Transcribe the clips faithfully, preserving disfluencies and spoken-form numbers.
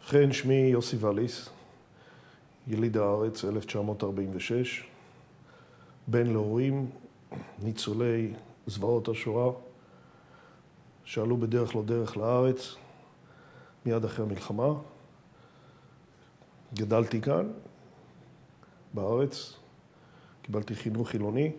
ובכן, שמי יוסי ואליס, יליד הארץ, אלף תשע מאות ארבעים ושש, בן להורים, ניצולי זוועות השואה, שעלו בדרך לא דרך לארץ, מיד אחרי המלחמה. גדלתי כאן, בארץ, קיבלתי חינוך חילוני,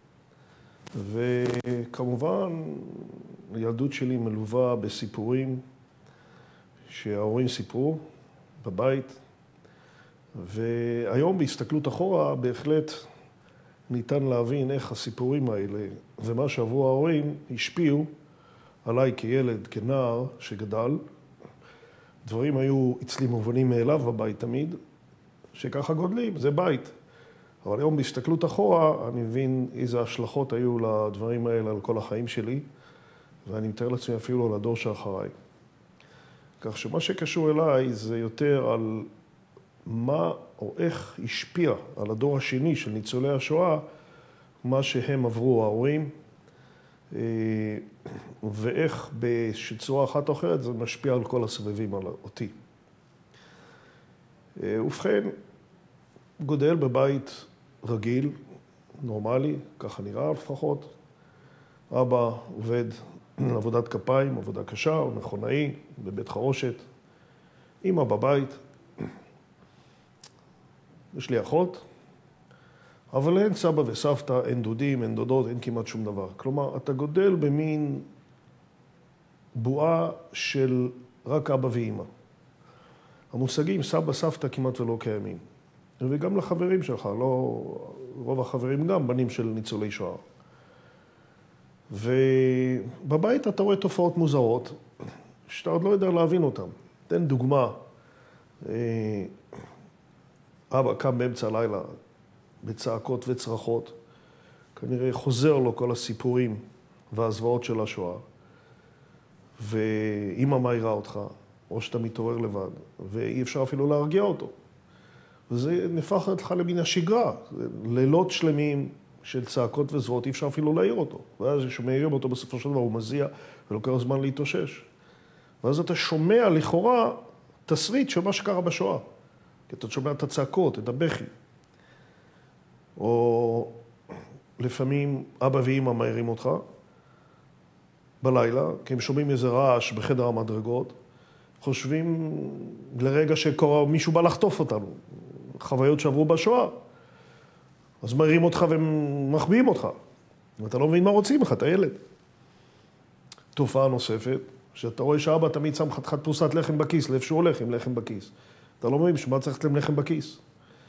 וכמובן, הילדות שלי מלווה בסיפורים שההורים סיפרו בבית, והיום בהסתכלות אחורה בהחלט ניתן להבין איך הסיפורים האלה ומה שעברו ההורים השפיעו עליי כילד, כנער שגדל. דברים היו אצלי מובנים מאליו בבית תמיד, שככה גודלים, זה בית. אבל היום בהסתכלות אחורה אני מבין איזה השלכות היו לדברים האלה על כל החיים שלי, ואני מתאר לעצמי אפילו לדור שאחריי. כך שמה שקשור אליי זה יותר על מה או איך השפיע על הדור השני של ניצולי השואה, מה שהם עברו ההורים, ואיך בצורה אחת או אחרת זה משפיע על כל הסובבים על אותי. ובכן, גודל בבית רגיל, נורמלי, ככה נראה לפחות. אבא עובד עבודת כפיים, עבודה קשה, הוא מכונאי, בבית חרושת. אמא בבית. יש לי אחות, אבל אין סבא וסבתא, אין דודים, אין דודות, אין כמעט שום דבר. כלומר, אתה גודל במין בועה של רק אבא ואמא. המושגים סבא, סבתא כמעט ולא קיימים. וגם לחברים שלך, לא רוב החברים גם בנים של ניצולי שואה. ובבית אתה רואה תופעות מוזרות, שאתה עוד לא יודע להבין אותן. תן דוגמה, אבא קם באמצע הלילה בצעקות וצרחות, כנראה חוזר לו כל הסיפורים והזוועות של השואה, ואמא מעירה אותך, או שאתה מתעורר לבד, ואי אפשר אפילו להרגיע אותו. וזה נפח לך למין השגרה, לילות שלמים של צעקות וזוועות, אי אפשר אפילו להעיר אותו. ואז כשמעירים אותו בסופו של דבר הוא מזיע ולוקח זמן להתאושש. ואז אתה שומע לכאורה תסריט של מה שקרה בשואה. כי אתה שומע את הצעקות, את הבכי. או לפעמים אבא ואמא מעירים אותך בלילה, כי הם שומעים איזה רעש בחדר המדרגות, חושבים לרגע שקורה, מישהו בא לחטוף אותנו, חוויות שעברו בשואה. אז מעירים אותך ומחביאים אותך, ואתה לא מבין מה רוצים לך, אתה ילד. תופעה נוספת, שאתה רואה שאבא תמיד שם חתיכת פרוסת לחם בכיס, לאיפה שהוא הולך עם לחם בכיס. אתה לא מבין שמה צריך להם לחם בכיס.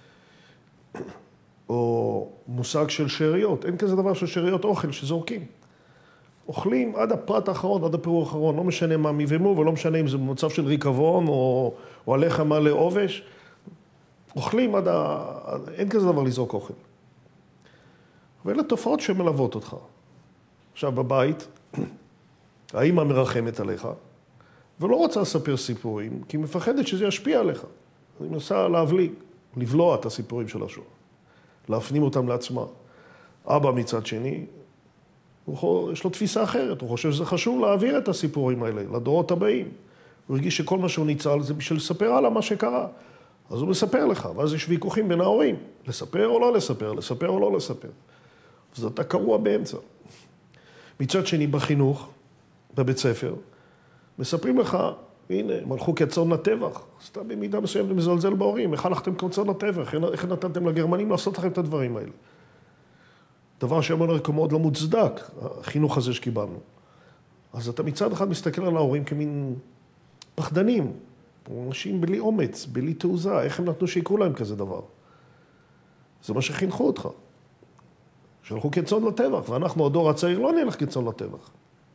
או מושג של שאריות, אין כזה דבר של שאריות אוכל שזורקים. אוכלים עד הפרט האחרון, עד הפירור האחרון, לא משנה מה מבמו, ולא משנה אם זה במצב של ריקבון, או, או הלחם מלא עובש. אוכלים עד ה... אין כזה דבר לזרוק אוכל. ואלה תופעות שמלוות אותך. עכשיו, בבית, האמא מרחמת עליך, ולא רוצה לספר סיפורים, כי היא מפחדת שזה ישפיע עליך. היא מנסה להבליג, לבלוע את הסיפורים של השואה, להפנים אותם לעצמה. אבא מצד שני, הוא, יש לו תפיסה אחרת, הוא חושב שזה חשוב להעביר את הסיפורים האלה לדורות הבאים. הוא הרגיש שכל מה שהוא ניצל זה בשביל לספר עליו מה שקרה. אז הוא מספר לך, ואז יש ויכוחים בין ההורים, לספר או לא לספר, לספר או לא לספר. אז אתה קרוע באמצע. מצד שני, בחינוך, בבית ספר, מספרים לך, הנה, הם הלכו כצאן לטבח, אז אתה במידה מסוימת מזלזל בהורים, איך הלכתם כצאן לטבח, איך נתתם לגרמנים לעשות לכם את הדברים האלה. דבר שאומר כמו מאוד לא מוצדק, החינוך הזה שקיבלנו. אז אתה מצד אחד מסתכל על ההורים כמין פחדנים, אנשים בלי אומץ, בלי תעוזה, איך הם נתנו שיקרו להם כזה דבר? זה מה שחינכו אותך. שהלכו כצאן לטבח, ואנחנו, הדור הצעיר, לא נלך כצאן לטבח.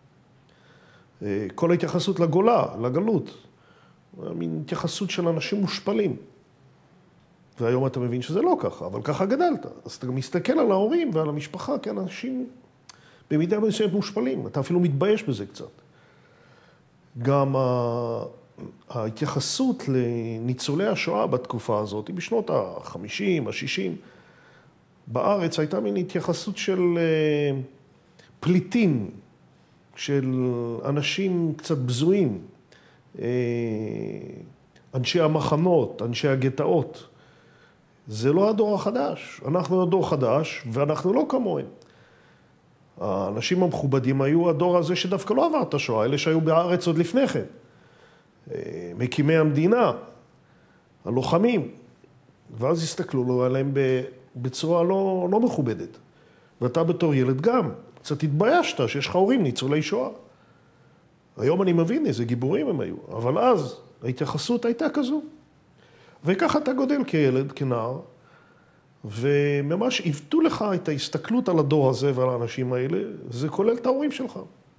כל ההתייחסות לגולה, לגלות, מין התייחסות של אנשים מושפלים. והיום אתה מבין שזה לא ככה, אבל ככה גדלת. אז אתה גם מסתכל על ההורים ועל המשפחה כאנשים במידה מסוימת מושפלים. אתה אפילו מתבייש בזה קצת. גם ההתייחסות לניצולי השואה בתקופה הזאת, היא בשנות ה-חמישים, ה-שישים, בארץ הייתה מין התייחסות של פליטים, של אנשים קצת בזויים. אנשי המחנות, אנשי הגטאות. זה לא הדור החדש. אנחנו הדור חדש, ואנחנו לא כמוהם. האנשים המכובדים היו הדור הזה שדווקא לא עבר את השואה, אלה שהיו בארץ עוד לפני כן. מקימי המדינה, הלוחמים. ואז הסתכלו עליהם בצורה לא, לא מכובדת. ואתה בתור ילד גם, קצת התביישת שיש לך הורים ניצולי שואה. היום אני מבין איזה גיבורים הם היו, אבל אז ההתייחסות הייתה כזו. וככה אתה גודל כילד, כנער, וממש עיוותו לך את ההסתכלות על הדור הזה ועל האנשים האלה, זה כולל את ההורים שלך.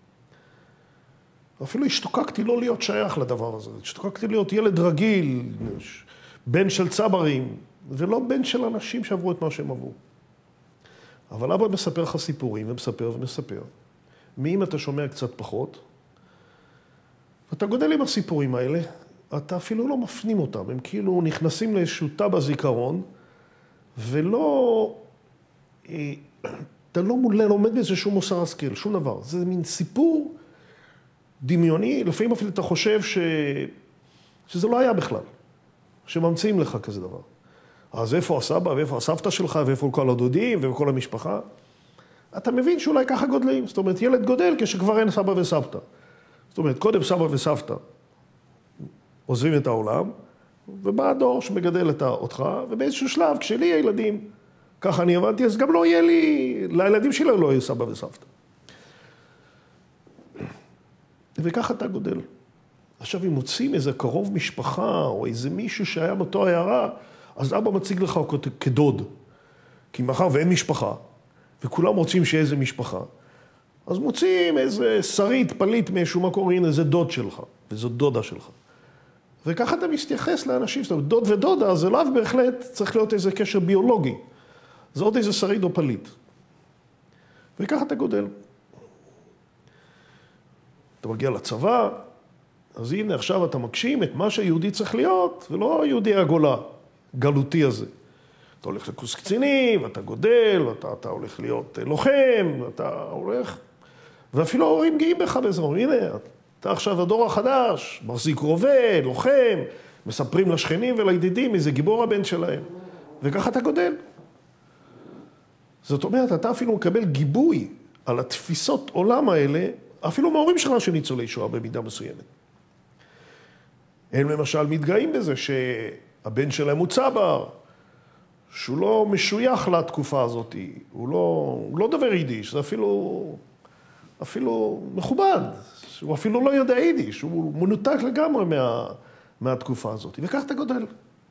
אפילו השתוקקתי לא להיות שייך לדבר הזה, השתוקקתי להיות ילד רגיל, בן של צברים, ולא בן של אנשים שעברו את מה שהם עברו. אבל אבא מספר לך סיפורים, ומספר ומספר. מאם אתה שומע קצת פחות, ואתה גודל עם הסיפורים האלה, אתה אפילו לא מפנים אותם, הם כאילו נכנסים לאיזשהו תא בזיכרון, ולא, אתה לא לומד בזה שום מוסר השכל, שום דבר. זה מין סיפור דמיוני, לפעמים אפילו אתה חושב ש... שזה לא היה בכלל, שממציאים לך כזה דבר. אז איפה הסבא, ואיפה הסבתא שלך, ואיפה כל הדודים, וכל המשפחה? אתה מבין שאולי ככה גודלים. זאת אומרת, ילד גודל כשכבר אין סבא וסבתא. זאת אומרת, קודם סבא וסבתא עוזבים את העולם, ובא הדור שמגדל את אותך, ובאיזשהו שלב, כשלי הילדים, ככה אני הבנתי, אז גם לא יהיה לי, לילדים שלי לא יהיה סבא וסבתא. וככה אתה גודל. עכשיו, אם מוצאים איזה קרוב משפחה, או איזה מישהו שהיה באותו העיירה, אז אבא מציג לך כדוד. כי מאחר ואין משפחה, וכולם רוצים שיהיה איזה משפחה, אז מוצאים איזה שרית, פליט מאיזשהו מקור, הנה, זה דוד שלך, וזו דודה שלך. וככה אתה מתייחס לאנשים, זאת אומרת, דוד ודודה, זה לאו בהחלט צריך להיות איזה קשר ביולוגי. זה עוד איזה שריד או פליט. וככה אתה גודל. אתה מגיע לצבא, אז הנה עכשיו אתה מגשים את מה שהיהודי צריך להיות, ולא יהודי הגולה, גלותי הזה. אתה הולך לקורס קצינים, אתה גודל, אתה, אתה הולך להיות לוחם, אתה הולך... ואפילו ההורים גאים בך בזה, הנה, אתה עכשיו הדור החדש, מחזיק רובה, לוחם, מספרים לשכנים ולידידים איזה גיבור הבן שלהם. וככה אתה גודל. זאת אומרת, אתה אפילו מקבל גיבוי על התפיסות עולם האלה, אפילו מההורים שלך שניצולי שואה במידה מסוימת. הם למשל מתגאים בזה שהבן שלהם הוא צבר, שהוא לא משוייך לתקופה הזאת, הוא לא, הוא לא דבר יידיש, זה אפילו, אפילו מכובד, הוא אפילו לא יודע יידיש, הוא מנותק לגמרי מה, מהתקופה הזאת, וכך אתה גודל.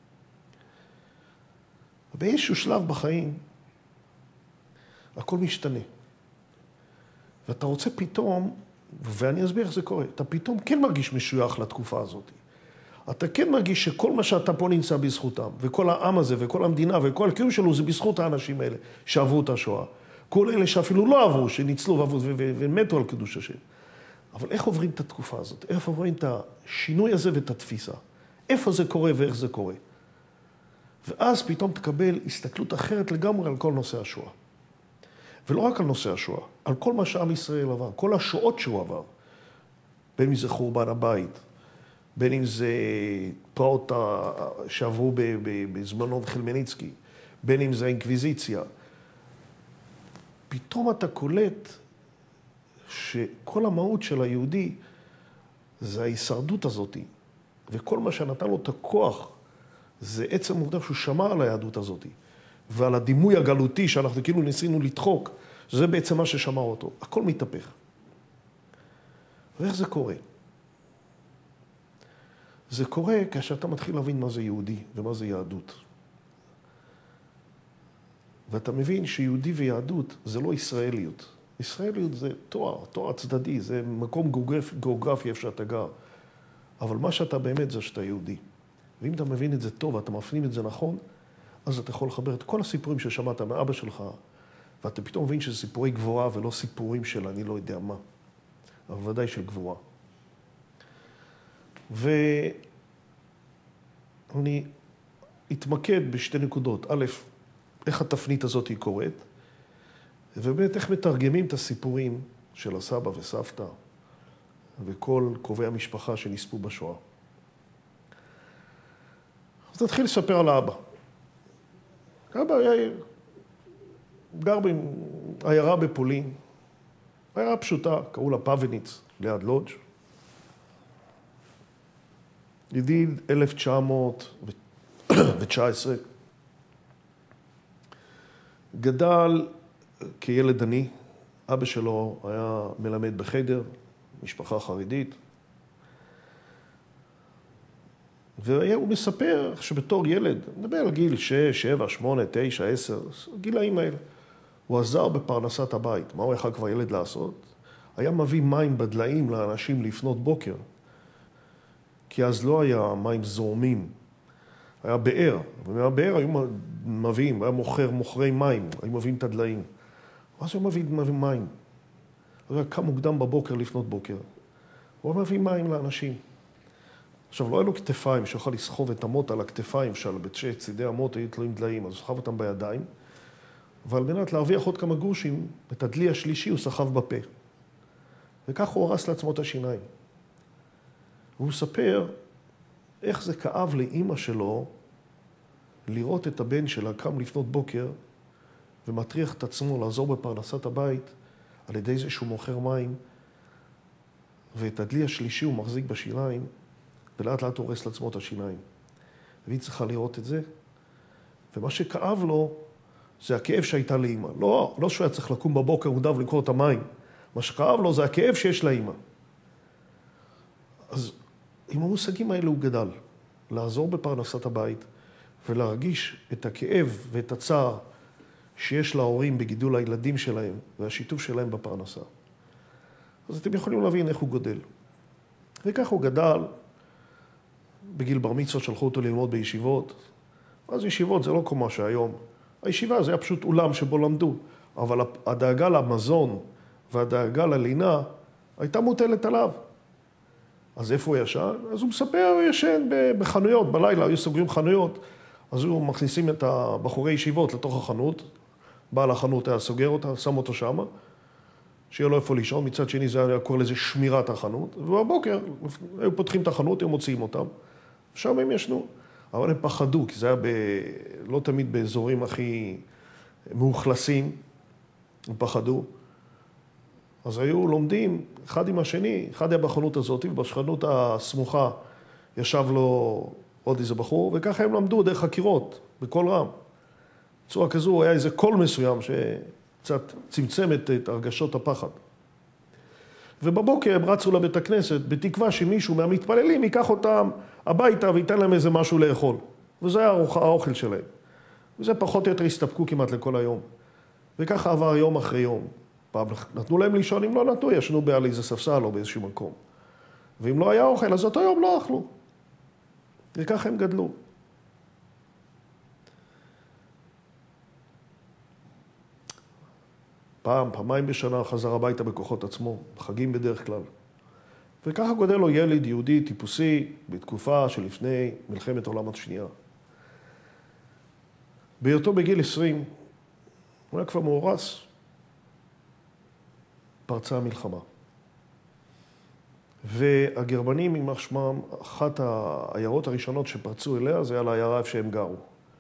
באיזשהו שלב בחיים, הכל משתנה. ואתה רוצה פתאום, ואני אסביר איך זה קורה, אתה פתאום כן מרגיש משוייך לתקופה הזאת. אתה כן מרגיש שכל מה שאתה פה נמצא בזכותם, וכל העם הזה, וכל המדינה, וכל הקיום שלו, זה בזכות האנשים האלה שעברו את השואה. כל אלה שאפילו לא עברו, שניצלו ועברו ומתו על קדוש השם. אבל איך עוברים את התקופה הזאת? איך עוברים את השינוי הזה ואת התפיסה? איפה זה קורה ואיך זה קורה? ואז פתאום תקבל הסתכלות אחרת לגמרי על כל נושא השואה. ולא רק על נושא השואה, על כל מה שעם ישראל עבר, כל השואות שהוא עבר. בין אם זה חורבן הבית, בין אם זה פרעות שעברו בזמנו חלמניצקי, בין אם זה האינקוויזיציה. פתאום אתה קולט שכל המהות של היהודי זה ההישרדות הזאת, וכל מה שנתן לו את הכוח זה עצם העובדה שהוא שמר על היהדות הזאת, ועל הדימוי הגלותי שאנחנו כאילו ניסינו לדחוק, זה בעצם מה ששמר אותו. הכל מתהפך. ואיך זה קורה? זה קורה כאשר אתה מתחיל להבין מה זה יהודי ומה זה יהדות. ואתה מבין שיהודי ויהדות זה לא ישראליות. ישראליות זה תואר, תואר צדדי, זה מקום גיאוגרפי, גיאוגרפי איפה שאתה גר. אבל מה שאתה באמת זה שאתה יהודי. ואם אתה מבין את זה טוב ואתה מפנים את זה נכון, אז אתה יכול לחבר את כל הסיפורים ששמעת מאבא שלך, ואתה פתאום מבין שזה סיפורי גבורה ולא סיפורים של אני לא יודע מה, אבל ודאי של גבורה. ואני אתמקד בשתי נקודות. א', איך התפנית הזאת היא קורית, ובאמת איך מתרגמים את הסיפורים של הסבא וסבתא וכל קרובי המשפחה שנספו בשואה. אז תתחיל לספר על האבא. האבא היה גר בעיירה בפולין, עיירה פשוטה, קראו לה פאבניץ, ליד לודג'. ידיד אלף תשע מאות תשע עשרה. גדל כילד עני, אבא שלו היה מלמד בחדר, משפחה חרדית. והוא מספר שבתור ילד, נדבר על גיל שש, שבע, שמונה, תשע, עשר, גילאים האלה. הוא עזר בפרנסת הבית. מה הוא יכול כבר ילד לעשות? היה מביא מים בדליים לאנשים לפנות בוקר. כי אז לא היה מים זורמים. היה באר. ומהבאר היו מביאים, היה מוכר, מוכרי מים. היו מביאים את הדליים. אז הוא מביא, מביא מים. הוא היה קם מוקדם בבוקר לפנות בוקר. הוא מביא מים לאנשים. עכשיו, לא היה לו כתפיים שיוכל לסחוב את המוט על הכתפיים של בצ'י צידי המוט, היו תלויים דליים, אז הוא סחב אותם בידיים. ועל מנת להרוויח עוד כמה גרושים, את הדלי השלישי הוא סחב בפה. וכך הוא הרס לעצמו את השיניים. והוא מספר איך זה כאב לאמא שלו לראות את הבן שלה קם לפנות בוקר ומטריח את עצמו לעזור בפרנסת הבית על ידי זה שהוא מוכר מים, ואת הדלי השלישי הוא מחזיק בשיניים, ולאט לאט הוא הורס לעצמו את השיניים. והיא צריכה לראות את זה, ומה שכאב לו זה הכאב שהייתה לאמא. לא, לא שהוא היה צריך לקום בבוקר מוקדם ולקרוא את המים. מה שכאב לו זה הכאב שיש לאמא. אז עם המושגים האלה הוא גדל, לעזור בפרנסת הבית ולהרגיש את הכאב ואת הצער שיש להורים בגידול הילדים שלהם והשיתוף שלהם בפרנסה. אז אתם יכולים להבין איך הוא גודל. וכך הוא גדל. בגיל בר מצווה שלחו אותו ללמוד בישיבות. אז ישיבות זה לא כמו שהיום. הישיבה זה היה פשוט אולם שבו למדו, אבל הדאגה למזון והדאגה ללינה הייתה מוטלת עליו. אז איפה הוא ישן? אז הוא מספר, הוא ישן בחנויות, בלילה, היו סוגרים חנויות, אז הוא מכניסים את הבחורי ישיבות לתוך החנות, בעל החנות היה סוגר אותה, שם אותו שם, שיהיה לו איפה לישון, מצד שני זה היה קורא לזה שמירת החנות, ובבוקר היו פותחים את החנות, היו מוציאים אותם, שם הם ישנו. אבל הם פחדו, כי זה היה ב... לא תמיד באזורים הכי מאוכלסים, הם פחדו. אז היו לומדים אחד עם השני, אחד היה בחנות הזאת, ובשכנות הסמוכה ישב לו עוד איזה בחור, וככה הם למדו דרך חקירות, בכל רם. בצורה כזו היה איזה קול מסוים שקצת צמצם את הרגשות הפחד. ובבוקר הם רצו לבית הכנסת בתקווה שמישהו מהמתפללים ייקח אותם הביתה וייתן להם איזה משהו לאכול. וזה היה האוכל שלהם. וזה פחות או יותר הסתפקו כמעט לכל היום. וככה עבר יום אחרי יום. פעם נתנו להם לישון, אם לא נתנו, ישנו בעל איזה ספסל או באיזשהו מקום. ואם לא היה אוכל, אז אותו יום לא אכלו. וככה הם גדלו. פעם, פעמיים בשנה חזר הביתה בכוחות עצמו, חגים בדרך כלל. וככה גודל לו ילד יהודי טיפוסי בתקופה שלפני מלחמת העולם השנייה. בהיותו בגיל עשרים, הוא היה כבר מאורס, פרצה המלחמה. והגרמנים, יימח שמם, אחת העיירות הראשונות שפרצו אליה, זה היה לעיירה איפה שהם גרו.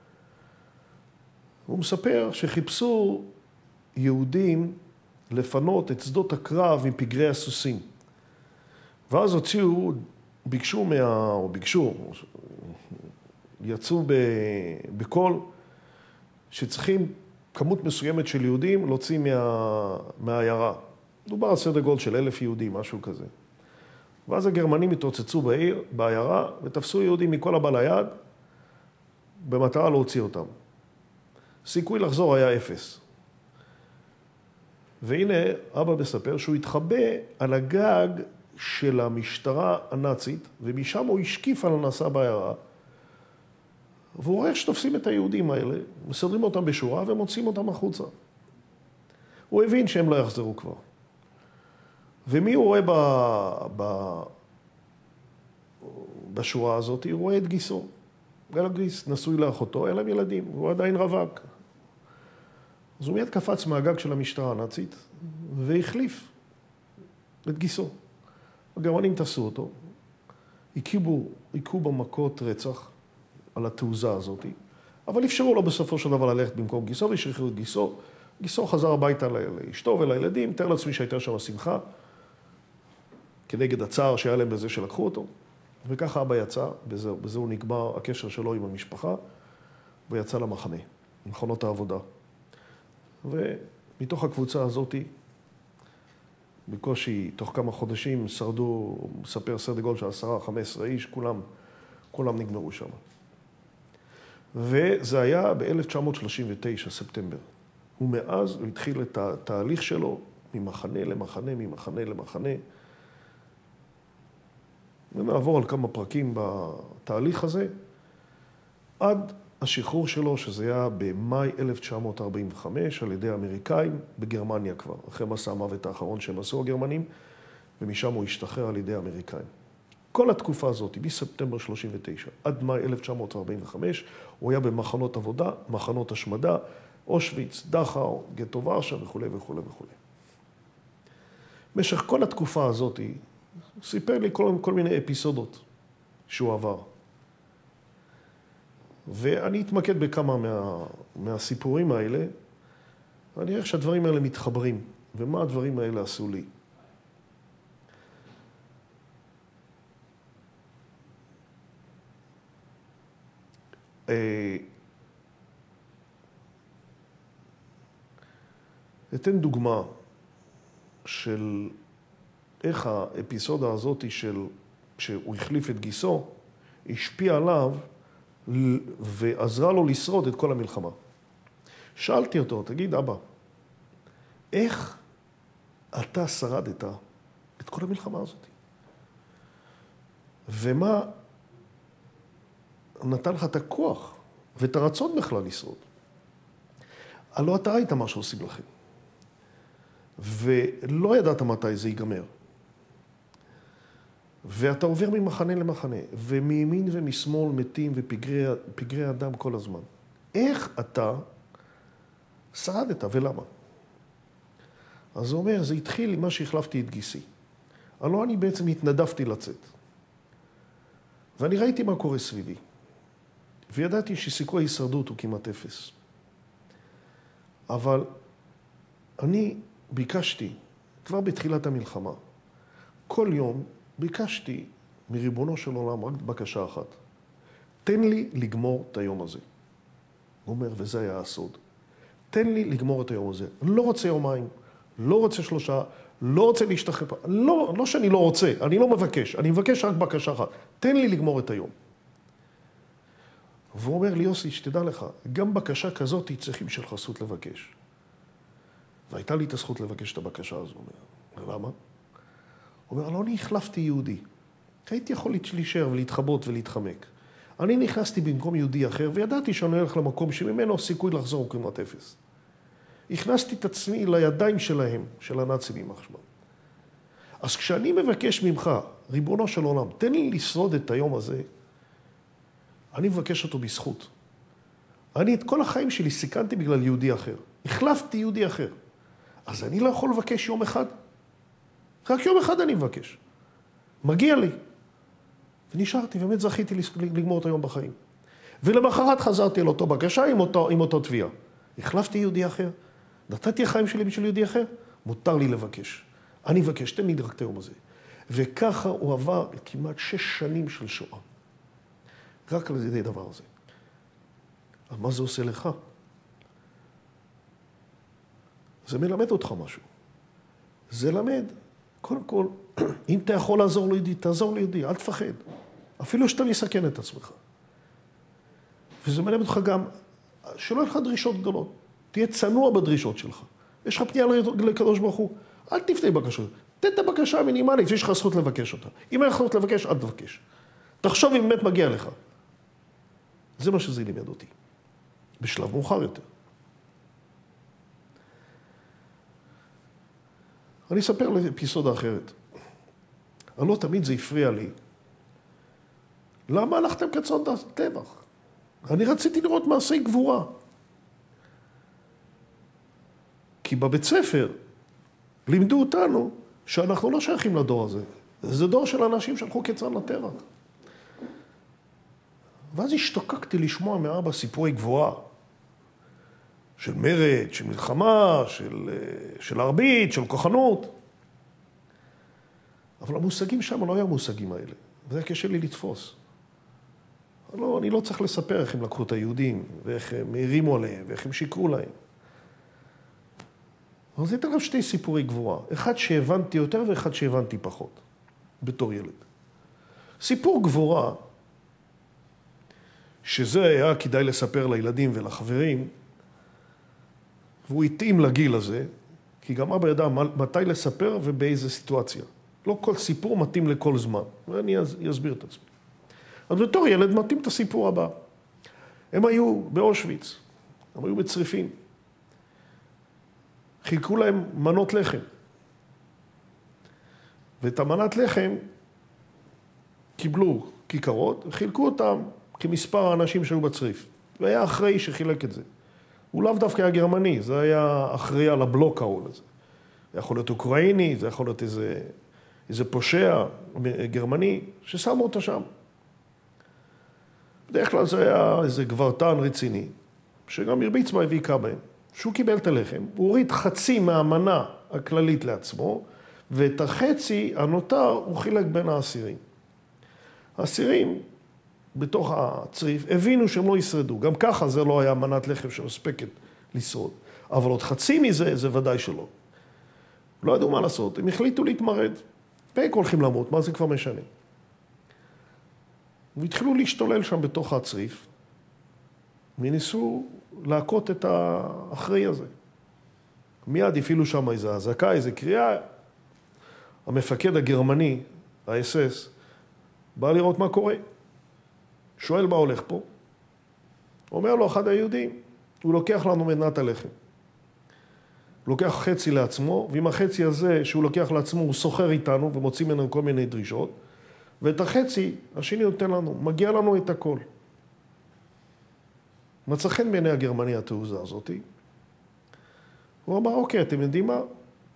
הוא מספר שחיפשו יהודים לפנות את שדות הקרב מפגרי הסוסים. ואז הוציאו, ביקשו מה... או ביקשו, יצאו בקול, שצריכים כמות מסוימת של יהודים להוציא מה... מהעיירה. דובר על סדר גודל של אלף יהודים, משהו כזה. ואז הגרמנים התרוצצו בעיר, בעיירה, ותפסו יהודים מכל הבא ליד, במטרה להוציא אותם. סיכוי לחזור היה אפס. והנה, אבא מספר שהוא התחבא על הגג של המשטרה הנאצית, ומשם הוא השקיף על הנעשה בעיירה, והוא רואה שתופסים את היהודים האלה, מסדרים אותם בשורה ומוצאים אותם החוצה. הוא הבין שהם לא יחזרו כבר. ומי הוא רואה ב... ב... בשורה הזאת? הוא רואה את גיסו. גל הגיס נשוי לאחותו, אין להם ילדים, הוא עדיין רווק. אז הוא מיד קפץ מהגג של המשטרה הנאצית, והחליף את גיסו. הגרמנים תפסו אותו, הכיבו, הכו במכות רצח, על התעוזה הזאת, אבל אפשרו לו בסופו של דבר ללכת במקום גיסו, והשחררו את גיסו. גיסו חזר הביתה לאשתו ולילדים, תאר לעצמי שהייתה שם שמחה, כנגד הצער שהיה להם בזה שלקחו אותו. וככה אבא יצא, בזהו, בזהו נגמר הקשר שלו עם המשפחה, ויצא למחנה, למחנות העבודה. ומתוך הקבוצה הזאת, בקושי, תוך כמה חודשים שרדו, מספר סדר גודל של עשרה, חמש עשרה איש, כולם, כולם נגמרו שם. וזה היה ב-אלף תשע מאות שלושים ותשע, ספטמבר. ומאז הוא התחיל את התהליך שלו ממחנה למחנה, ממחנה למחנה. ונעבור על כמה פרקים בתהליך הזה, עד השחרור שלו, שזה היה במאי אלף תשע מאות ארבעים וחמש, על ידי האמריקאים בגרמניה כבר, אחרי מסע המוות האחרון שהם עשו הגרמנים, ומשם הוא השתחרר על ידי האמריקאים. כל התקופה הזאת, מספטמבר שלושים ותשע עד מאי אלף תשע מאות ארבעים וחמש, הוא היה במחנות עבודה, מחנות השמדה, אושוויץ, דכאו, גטו ורשה וכו' וכו' וכו'. במשך כל התקופה הזאת, הוא סיפר לי כל, כל מיני אפיסודות שהוא עבר. ואני אתמקד בכמה מה, מהסיפורים האלה, ואני אראה שהדברים האלה מתחברים, ומה הדברים האלה עשו לי. אתן דוגמה של איך האפיסודה הזאת של, שהוא החליף את גיסו, השפיע עליו ועזרה לו לשרוד את כל המלחמה. שאלתי אותו, תגיד אבא, איך אתה שרדת את כל המלחמה הזאת? ומה נתן לך את הכוח ואת הרצון בכלל לשרוד? הלא אתה ראית מה שעושים לכם. ולא ידעת מתי זה ייגמר. ואתה עובר ממחנה למחנה, ומימין ומשמאל מתים ופגרי אדם כל הזמן. איך אתה שרדת ולמה? אז הוא אומר, זה התחיל עם מה שהחלפתי את גיסי. הלא אני בעצם התנדבתי לצאת. ואני ראיתי מה קורה סביבי. וידעתי שסיכוי ההישרדות הוא כמעט אפס. אבל אני ביקשתי, כבר בתחילת המלחמה, כל יום ביקשתי מריבונו של עולם רק בקשה אחת. תן לי לגמור את היום הזה. הוא אומר, וזה היה הסוד. תן לי לגמור את היום הזה. לא רוצה יומיים, לא רוצה שלושה, לא רוצה להשתחרר. לא, לא שאני לא רוצה, אני לא מבקש. אני מבקש רק בקשה אחת. תן לי לגמור את היום. והוא אומר לי, יוסי, שתדע לך, גם בקשה כזאת צריכים של חסות לבקש. והייתה לי את הזכות לבקש את הבקשה הזו. הוא אומר, למה? הוא אומר, לא, אני החלפתי יהודי. הייתי יכול להישאר ולהתחבות ולהתחמק. אני נכנסתי במקום יהודי אחר, וידעתי שאני הולך למקום שממנו סיכוי לחזור כמעט אפס. הכנסתי את עצמי לידיים שלהם, של הנאצים עם החשמל. אז כשאני מבקש ממך, ריבונו של עולם, תן לי לשרוד את היום הזה, אני מבקש אותו בזכות. אני את כל החיים שלי סיכנתי בגלל יהודי אחר. החלפתי יהודי אחר. אז אני לא יכול לבקש יום אחד. רק יום אחד אני מבקש. מגיע לי. ונשארתי, באמת זכיתי לגמור את היום בחיים. ולמחרת חזרתי על אותו בקשה עם אותו, עם אותו תביעה. החלפתי יהודי אחר. נתתי החיים שלי בשביל יהודי אחר. מותר לי לבקש. אני מבקש, תן לי רק את היום הזה. וככה הוא עבר כמעט שש שנים של שואה. רק על ידי דבר הזה. אבל מה זה עושה לך? זה מלמד אותך משהו. זה למד. קודם כל, אם אתה יכול לעזור ליהודי, תעזור ליהודי, אל תפחד. אפילו שאתה מסכן את עצמך. וזה מלמד אותך גם, שלא יהיה לך דרישות גדולות. תהיה צנוע בדרישות שלך. יש לך פנייה לקדוש ברוך הוא, אל תפנה בקשות. תן את הבקשה המינימלית, ויש לך זכות לבקש אותה. אם אין לך זכות לבקש, אל תבקש. תחשוב אם באמת מגיע לך. זה מה שזה לימד אותי. בשלב מאוחר יותר. אני אספר לאפיסודה אחרת. אבל לא תמיד זה הפריע לי. למה הלכתם כצאן טבח? אני רציתי לראות מעשי גבורה. כי בבית ספר לימדו אותנו שאנחנו לא שייכים לדור הזה. זה דור של אנשים שהלכו כצאן לטבח. ואז השתוקקתי לשמוע מאבא סיפורי גבורה, של מרד, של מלחמה, של, של ערבית, של כוחנות. אבל המושגים שם לא היו המושגים האלה, וזה היה קשה לי לתפוס. לא, אני לא צריך לספר איך הם לקחו את היהודים, ואיך הם הרימו עליהם, ואיך הם שיקרו להם. אבל זה יותר שתי סיפורי גבורה, אחד שהבנתי יותר ואחד שהבנתי פחות, בתור ילד. סיפור גבורה, שזה היה כדאי לספר לילדים ולחברים, והוא התאים לגיל הזה, כי גם אבא ידע מתי לספר ובאיזה סיטואציה. לא כל סיפור מתאים לכל זמן, ואני אסביר את עצמי. אז בתור ילד מתאים את הסיפור הבא. הם היו באושוויץ, הם היו בצריפין. חילקו להם מנות לחם. ואת המנת לחם קיבלו כיכרות, וחילקו אותם כמספר האנשים שהיו בצריף. והיה אחראי שחילק את זה. הוא לאו דווקא היה גרמני, זה היה אחראי על הבלוק ההוא לזה. זה יכול להיות אוקראיני, זה יכול להיות איזה, איזה פושע גרמני, ששמו אותו שם. בדרך כלל זה היה איזה גברתן רציני, שגם הרביץ מה הביא בהם. שהוא קיבל את הלחם, הוא הוריד חצי מהמנה הכללית לעצמו, ואת החצי הנותר הוא חילק בין האסירים. האסירים בתוך הצריף הבינו שהם לא ישרדו. גם ככה זה לא היה מנת לחם שמספקת לשרוד. אבל עוד חצי מזה, זה ודאי שלא. לא ידעו מה לעשות, הם החליטו להתמרד. והם הולכים למות, מה זה כבר משנה? והתחילו להשתולל שם בתוך הצריף, וניסו להכות את האחראי הזה. מיד הפעילו שם איזו הזעקה, איזו קריאה. המפקד הגרמני, ה-אס אס, בא לראות מה קורה. שואל מה הולך פה. אומר לו אחד היהודים, הוא לוקח לנו מנת הלחם. הוא לוקח חצי לעצמו, ועם החצי הזה שהוא לוקח לעצמו, הוא סוחר איתנו ומוציא ממנו כל מיני דרישות, ואת החצי, השני נותן לנו, מגיע לנו את הכל. מצא חן בעיני הגרמני התעוזה הזאת. הוא אמר, אוקיי, אתם יודעים מה?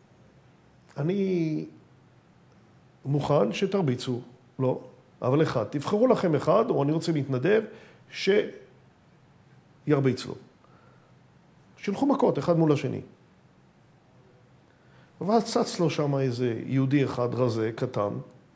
אני מוכן שתרביצו. לא, אבל אחד. תבחרו לכם אחד, או אני רוצה להתנדב, שירביץ לו. שילחו מכות, אחד מול השני. ואז צץ לו שם איזה יהודי אחד רזה, קטן.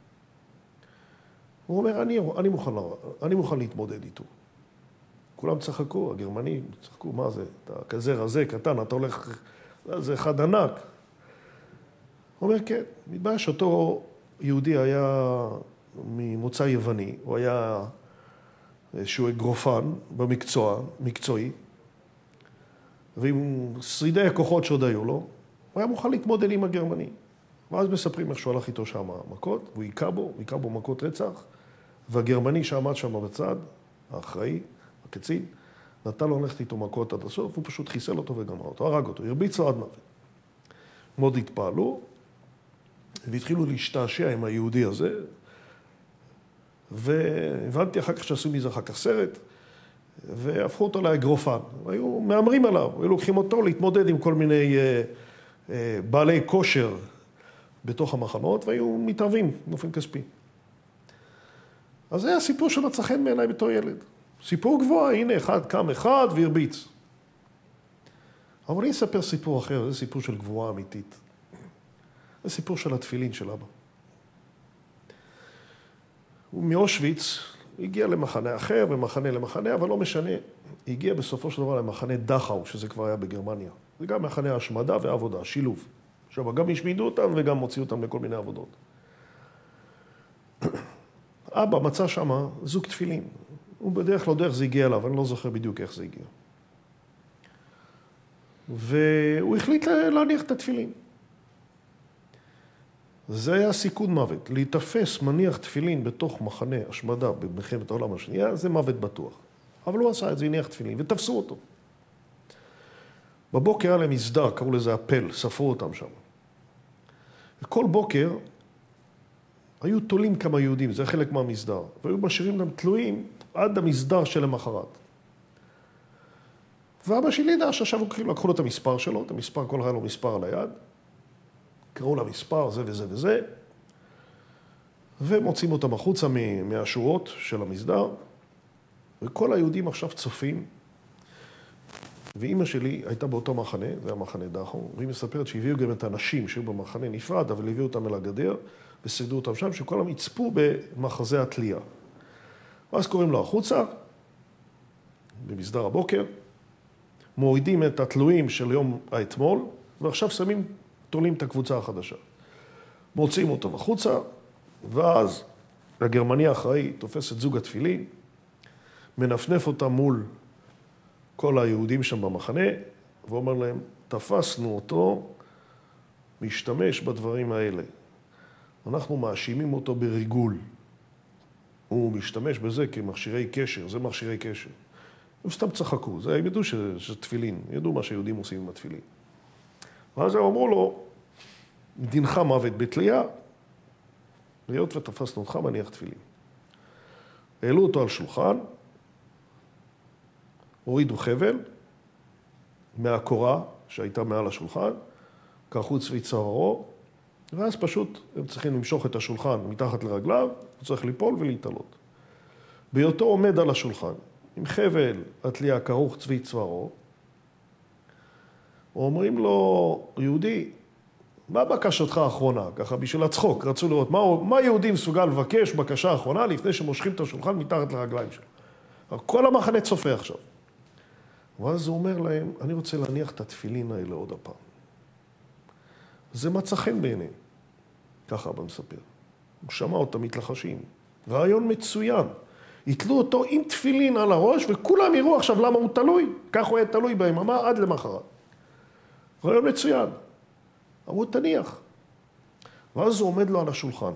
הוא אומר, אני, אני, מוכן, אני מוכן להתמודד איתו. כולם צחקו, הגרמנים צחקו, מה זה? אתה כזה רזה, קטן, אתה הולך, זה אחד ענק. הוא אומר, כן, מתברר שאותו יהודי היה ממוצא יווני, הוא היה איזשהו אגרופן במקצוע, מקצועי, ועם שרידי הכוחות שעוד היו לו, הוא היה מוכן להתמודד עם הגרמני. ואז מספרים איך שהוא הלך איתו שם מכות, והוא היכה בו, הוא היכה בו מכות רצח, והגרמני שעמד שם בצד, האחראי, הקצין, נתן לו ללכת איתו מכות עד הסוף, הוא פשוט חיסל אותו וגמר אותו, הרג אותו, הרביץ לו עד מוות. מאוד התפעלו, והתחילו להשתעשע עם היהודי הזה, והבנתי אחר כך שעשו מזה אחר כך סרט, והפכו אותו לאגרופן. היו מאמרים עליו, היו לוקחים אותו להתמודד עם כל מיני אה, אה, בעלי כושר בתוך המחנות, והיו מתערבים באופן כספי. אז זה היה סיפור שמצא חן בעיניי בתור ילד. סיפור גבוה, הנה אחד קם אחד והרביץ. אבל אני אספר סיפור אחר, זה סיפור של גבוהה אמיתית. זה סיפור של התפילין של אבא. הוא מאושוויץ הגיע למחנה אחר, ומחנה למחנה, אבל לא משנה. הגיע בסופו של דבר למחנה דכאו, שזה כבר היה בגרמניה. זה גם מחנה השמדה ועבודה, שילוב. עכשיו, גם השמידו אותם וגם הוציאו אותם לכל מיני עבודות. אבא מצא שם זוג תפילין. הוא בדרך לא דרך זה הגיע אליו, אני לא זוכר בדיוק איך זה הגיע. והוא החליט להניח את התפילין. זה היה סיכון מוות. להתאפס מניח תפילין בתוך מחנה השמדה במלחמת העולם השנייה, זה מוות בטוח. אבל הוא עשה את זה, הניח תפילין, ותפסו אותו. בבוקר היה להם מסדר, קראו לזה אפל, ספרו אותם שם. כל בוקר היו תולים כמה יהודים, זה חלק מהמסדר, והיו משאירים them תלויים עד המסדר של המחרת. ואבא שלי ידע שעכשיו לקחו לו את המספר שלו, את המספר, כל היה לו מספר על היד, קראו למספר זה וזה וזה, ומוצאים אותם החוצה מהשורות של המסדר, וכל היהודים עכשיו צופים, ואימא שלי הייתה באותו מחנה, זה היה מחנה דחו, והיא מספרת שהביאו גם את האנשים שהיו במחנה נפרד, אבל הביאו אותם אל הגדר, וסידרו אותם שם, שכולם יצפו במחזה התלייה. ואז קוראים לו החוצה, במסדר הבוקר, מורידים את התלויים של יום האתמול, ועכשיו שמים, תולים את הקבוצה החדשה. מוצאים אותו החוצה, ואז הגרמני האחראי תופס את זוג התפילין, מנפנף אותם מול כל היהודים שם במחנה, ואומר להם, תפסנו אותו, משתמש בדברים האלה. אנחנו מאשימים אותו בריגול. הוא משתמש בזה כמכשירי קשר, זה מכשירי קשר. הם סתם צחקו, זה, הם ידעו שזה תפילין, ידעו מה שיהודים עושים עם התפילין. ואז הם אמרו לו, דינך מוות בתלייה, להיות ותפסנו אותך מניח תפילין. העלו אותו על שולחן, הורידו חבל מהקורה שהייתה מעל השולחן, קרחו צבי צווארו, ואז פשוט הם צריכים למשוך את השולחן מתחת לרגליו, הוא צריך ליפול ולהתעלות. בהיותו עומד על השולחן, עם חבל התלייה כרוך צבי צווארו, אומרים לו, יהודי, מה בקשתך האחרונה? ככה בשביל הצחוק, רצו לראות מה, מה יהודי מסוגל לבקש בקשה האחרונה לפני שמושכים את השולחן מתחת לרגליים שלו. כל המחנה צופה עכשיו. ואז הוא אומר להם, אני רוצה להניח את התפילין האלה עוד הפעם. זה מצא חן בעיניהם. ככה אבא מספר. הוא שמע אותם מתלחשים. רעיון מצוין. יתלו אותו עם תפילין על הראש, וכולם יראו עכשיו למה הוא תלוי. כך הוא היה תלוי ביממה עד למחרת. רעיון מצוין. אמרו, תניח. ואז הוא עומד לו על השולחן.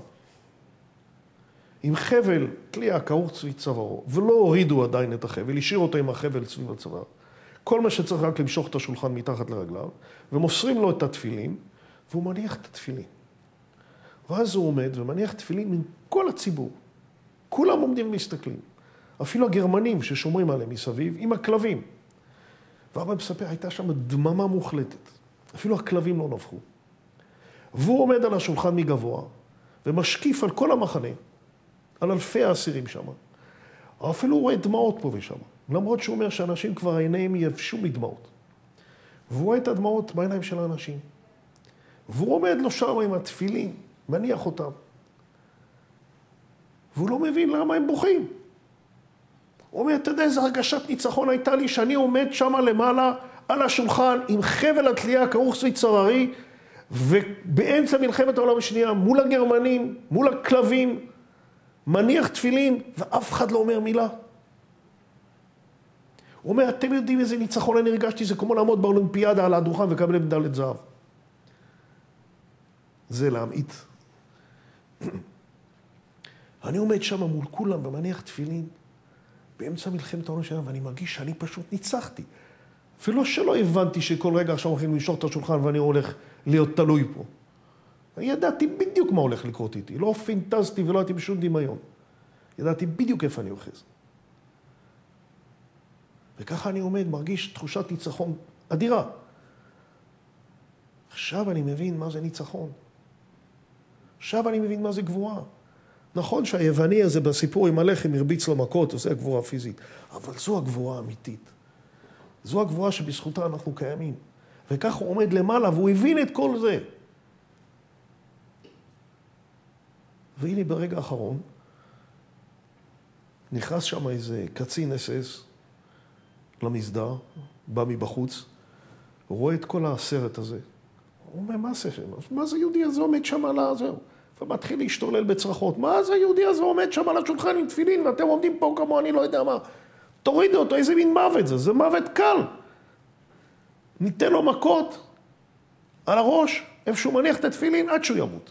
עם חבל, תלייה כרוך צבי צווארו, ולא הורידו עדיין את החבל, השאיר אותו עם החבל סביב הצוואר. כל מה שצריך רק למשוך את השולחן מתחת לרגליו, ומוסרים לו את התפילין, והוא מניח את התפילין. ואז הוא עומד ומניח תפילין עם כל הציבור. כולם עומדים ומסתכלים. אפילו הגרמנים ששומרים עליהם מסביב, עם הכלבים. ואבא מספר, הייתה שם דממה מוחלטת. אפילו הכלבים לא נבחו. והוא עומד על השולחן מגבוה, ומשקיף על כל המחנה, על אלפי האסירים שם. אפילו הוא רואה דמעות פה ושם. למרות שהוא אומר שאנשים כבר עיניהם יבשו מדמעות. והוא רואה את הדמעות בעיניים של האנשים. והוא עומד לו שם עם התפילין, מניח אותם. והוא לא מבין למה הם בוכים. הוא אומר, אתה יודע איזה הרגשת ניצחון הייתה לי, שאני עומד שם למעלה על השולחן עם חבל התלייה כרוך צבי צווארי, ובאמצע מלחמת העולם השנייה, מול הגרמנים, מול הכלבים, מניח תפילין, ואף אחד לא אומר מילה. הוא אומר, אתם יודעים איזה ניצחון אני הרגשתי, זה כמו לעמוד באולימפיאדה על הדוכן וקבל מדליית זהב. זה להמעיט. אני עומד שם מול כולם ומניח תפילין, באמצע מלחמת העולם השנייה, ואני מרגיש שאני פשוט ניצחתי. אפילו שלא הבנתי שכל רגע עכשיו הולכים למשוך את השולחן ואני הולך להיות תלוי פה. אני ידעתי בדיוק מה הולך לקרות איתי. לא פינטזתי ולא הייתי בשום דמיון. ידעתי בדיוק איפה אני אוחז. וככה אני עומד, מרגיש תחושת ניצחון אדירה. עכשיו אני מבין מה זה ניצחון. עכשיו אני מבין מה זה גבורה. נכון שהיווני הזה בסיפור עם הלחם הרביץ לו מכות, זה הגבורה הפיזית. אבל זו הגבורה האמיתית. זו הגבורה שבזכותה אנחנו קיימים. וכך הוא עומד למעלה והוא הבין את כל זה. והנה ברגע האחרון, נכנס שם איזה קצין אס אס למסדר, בא מבחוץ, הוא רואה את כל הסרט הזה. הוא אומר, מה זה שם? מה זה יהודי הזה עומד שם על הזהו? ומתחיל להשתולל בצרחות. מה זה יהודי הזה עומד שם על השולחן עם תפילין, ואתם עומדים פה כמו אני לא יודע מה. תורידו אותו, איזה מין מוות זה? זה מוות קל. ניתן לו מכות על הראש, איפה שהוא מניח את התפילין, עד שהוא ימות.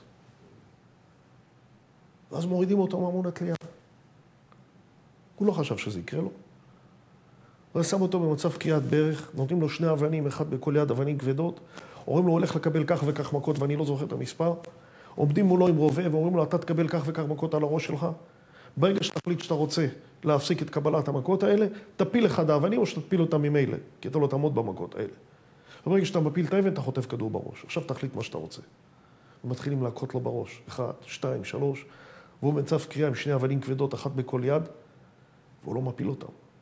ואז מורידים אותו מאמון התלייה. הוא לא חשב שזה יקרה לו. ואז שם אותו במצב קריאת ברך, נותנים לו שני אבנים, אחד בכל יד, אבנים כבדות, אומרים לו, הוא הולך לקבל כך וכך מכות, ואני לא זוכר את המספר. עומדים מולו עם רובה, ואומרים לו, אתה תקבל כך וכך מכות על הראש שלך. ברגע שתחליט שאתה רוצה להפסיק את קבלת המכות האלה, תפיל אחד האבנים או שתפיל אותם ממילא, כי אתה לא תעמוד במכות האלה. וברגע שאתה מפיל את האבן, אתה חוטף כדור בראש. עכשיו תחליט מה שאתה רוצה. ומתחילים להכות לו בראש. אחד, שתיים, שלוש. והוא במצב קריאה עם שני אבנים כבדות, אחת בכל יד, והוא לא מפיל אותם.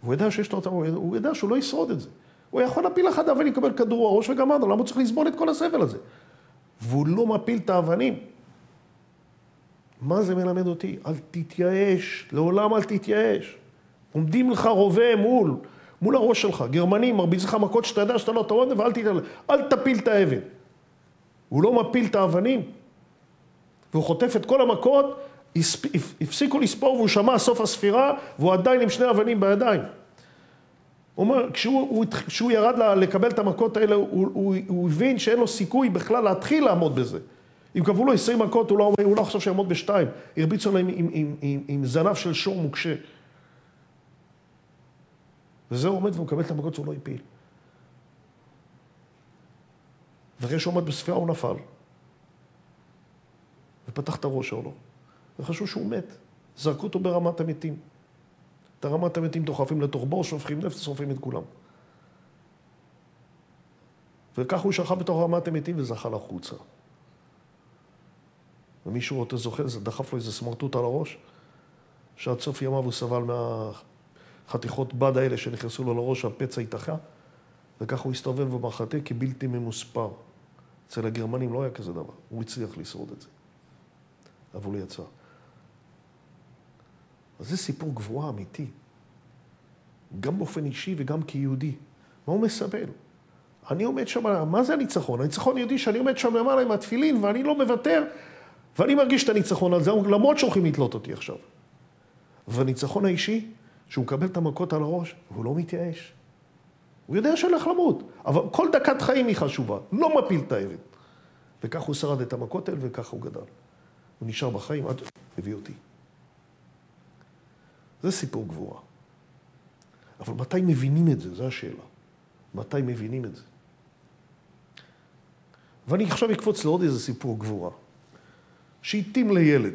הוא ידע שיש לו אותם, הוא ידע שהוא לא ישרוד את זה. הוא יכול להפיל אחד האבנים, יקבל כדור הראש וגמרנו, למה הוא צריך לסבול את כל הסבל הזה? והוא לא מפיל את האבנים. מה זה מלמד אותי? אל תתייאש, לעולם אל תתייאש. עומדים לך רובה מול, מול הראש שלך, גרמנים, מרביץ לך מכות שאתה יודע שאתה לא תעמוד, ואל תתייאש, אל תפיל את האבן. הוא לא מפיל את האבנים, והוא חוטף את כל המכות, הפסיקו לספור והוא שמע סוף הספירה, והוא עדיין עם שני אבנים בידיים. הוא אומר, כשהוא, כשהוא ירד לקבל את המכות האלה, הוא, הוא, הוא הבין שאין לו סיכוי בכלל להתחיל לעמוד בזה. אם קבעו לו עשרים מכות, הוא לא, הוא לא חושב שיעמוד בשתיים. הרביצו להם עם, עם, עם, עם זנב של שור מוקשה. וזה הוא עומד והוא מקבל את המכות שהוא לא יפיל. ואחרי שהוא עומד בספירה הוא נפל. ופתח את הראש שלו. וחשוב שהוא מת. זרקו אותו ברמת המתים. את הרמת המתים דוחפים לתוך בור, שופכים נפט, שורפים את כולם. וכך הוא שכב בתוך רמת המתים וזחל החוצה. ומישהו אותו זוכר, זה דחף לו איזה סמרטוט על הראש, שעד סוף ימיו הוא סבל מהחתיכות בד האלה שנכנסו לו לראש, והפצע התאחה, וכך הוא הסתובב במחנה כבלתי ממוספר. אצל הגרמנים לא היה כזה דבר, הוא הצליח לשרוד את זה. אבל הוא יצא. אז זה סיפור גבוה אמיתי, גם באופן אישי וגם כיהודי. מה הוא מסבל? אני עומד שם, מה זה הניצחון? הניצחון יהודי שאני עומד שם למעלה עם התפילין ואני לא מוותר, ואני מרגיש את הניצחון על זה, למרות שהולכים לתלות אותי עכשיו. והניצחון האישי, שהוא מקבל את המכות על הראש, והוא לא מתייאש. הוא יודע שהולך למות, אבל כל דקת חיים היא חשובה, לא מפיל את האבן. וכך הוא שרד את המכות האלה וכך הוא גדל. הוא נשאר בחיים עד הביא אותי. זה סיפור גבורה. אבל מתי מבינים את זה? זו השאלה. מתי מבינים את זה? ואני עכשיו אקפוץ לעוד איזה סיפור גבורה, שהתאים לילד.